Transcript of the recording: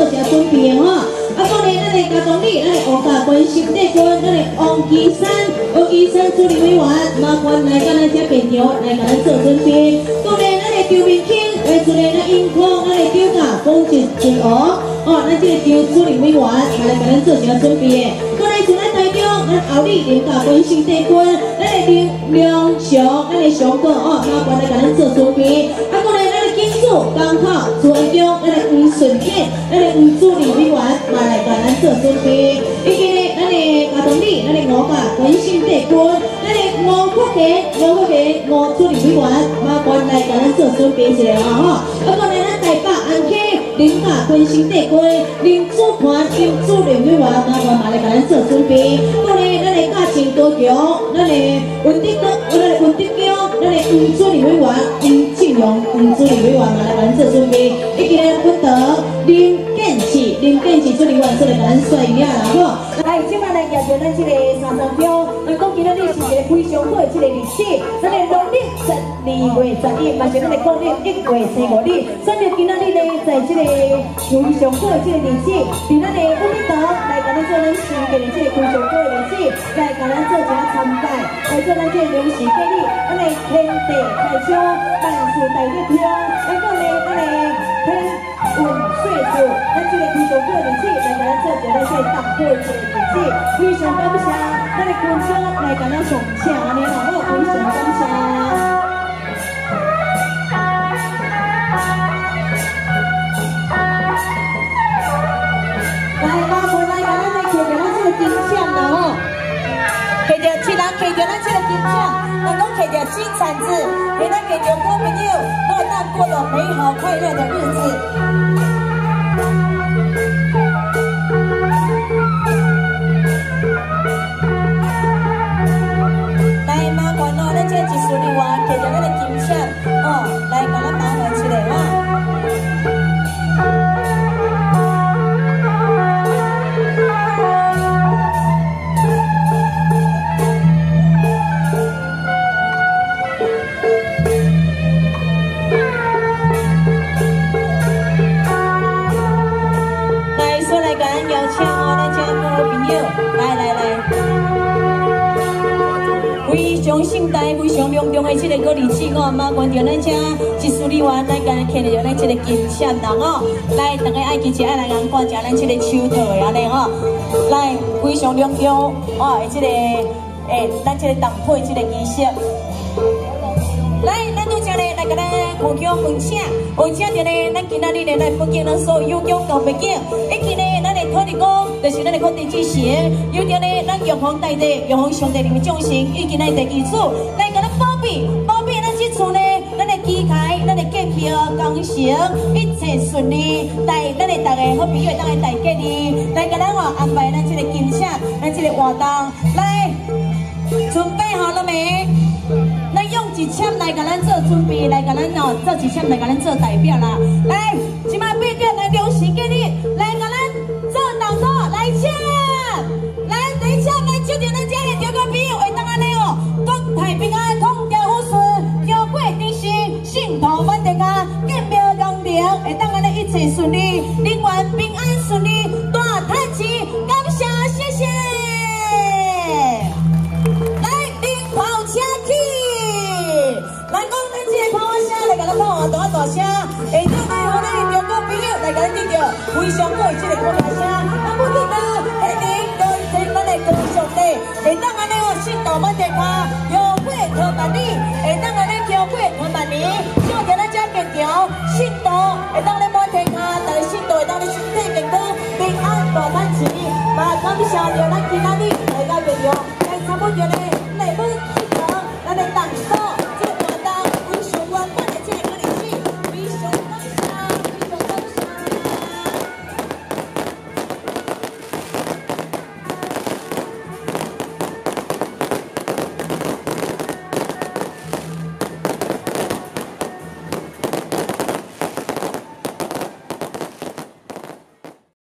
下准备的吼。啊，当然，咱的交通里，咱的王家关心地区，咱的王岐山主任委员，麻烦来到咱这现场来甲咱做准备。当然，咱的周明庆来主任咱英科，咱的酒家龚俊娥，哦，咱这个周主任委员来甲咱做一下准备的。当然，从咱台中，咱后里林家关心地区，咱的梁翔，咱的翔哥哦，麻烦来甲咱做准备。啊，当然，咱的警署港口朱安中，咱的黄顺健，咱的黄主任委员来甲咱做准备。以及呢，咱的交通里，咱的五家关心地区，咱的吴国家吴主任委员麻烦来甲咱做准备一下哦。啊，当然，咱台北安溪林家关心地区，林主任委员麻烦来甲咱做准备。当然，咱的嘉庆高桥，咱的文德江，咱的黄主任委员黄庆荣黄主任委员来甲咱做准备。以及呢，本德林建市主任委员做来甲咱说一下啦吼。来，即摆来举着咱这个33票，咱讲今仔日是一个非常好的这个日子，咱的农历12月11，嘛是咱的国历1月15日，所以今仔日呢，在这个非常好的这个日子，伫咱的武德来甲咱做咱新建的这个非常好的日子，来甲咱做一下参拜，来做咱这个临时建立，咱的天地太昌，万事大吉祥，来讲呢，咱的天运岁数，咱这个非常好的日子，来甲咱做一个这打破这个日子，非常感谢咱的群众来甲咱上请安尼啦，好，非常感谢。来，麻烦来甲咱来摕着咱这个金奖啦，吼，摕着七人摕着咱这个金奖，咱拢摕着金铲子，给咱摕着好朋友，让咱过着美好快乐的日子。来，麻烦哦，咱这技术人员摕着咱的金奖，哦，来甲咱麻烦一下哦。非常盛大、非常隆重的这个国日子哦，麻烦着咱这技术人员来甲摕着咱这个金闪人哦，来大家爱记者爱来人看一下咱这个手套的安尼哦，来非常隆重哦，这个咱这个当配这个仪式，来咱拄则咧来甲咱互叫分请，而且着咧咱今仔日咧来奉敬咱所有有功背景，以及咧咱的土地公。就是咱的空地之神，有着咧，咱玉皇大帝、玉皇上帝里面众神，以及咱的义子，来甲咱保庇咱这厝咧，咱的机台、咱的建票、工程一切顺利，带咱的大家好朋友，当个大吉利，来甲咱哦安排咱这个金闪，咱这个活动，来准备好了没？咱用一签来甲咱做准备，来甲咱哦做一签来甲咱做代表啦，来，即马八点来临时间哩，来甲咱。做动作来请，来等一下来接着咱这现场个朋友，会当安尼哦，国泰平安，通调有顺，交过定心，信徒满天下，见庙公平，会当安尼一切顺利，人员平安顺利，大叹气，感谢谢谢。来领炮车去，来讲咱这个炮声来甲咱炮大声，会当来互咱现场个朋友来甲咱听着非常好这个歌声。会当安尼哦，信徒满天下，有过托万里，会当安尼交过托万年，照着咱这健强，信徒会当咧满天下，但是信徒会当咧身体健康，平安大欢喜。嘛，感谢着咱今仔日大家朋友来参与着咧。